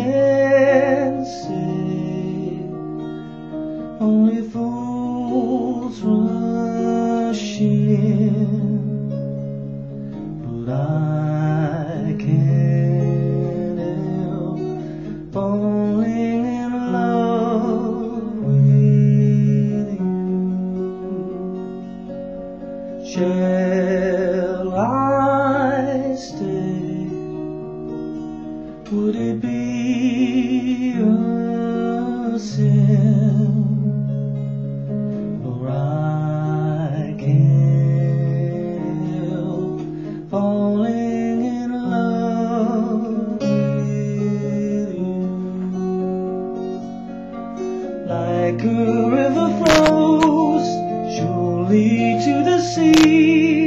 and say only fools rush in, but I can't help falling in love with you. Shall I stay? Would it be a sin? For I can't help falling in love with you. Like a river flows surely to the sea,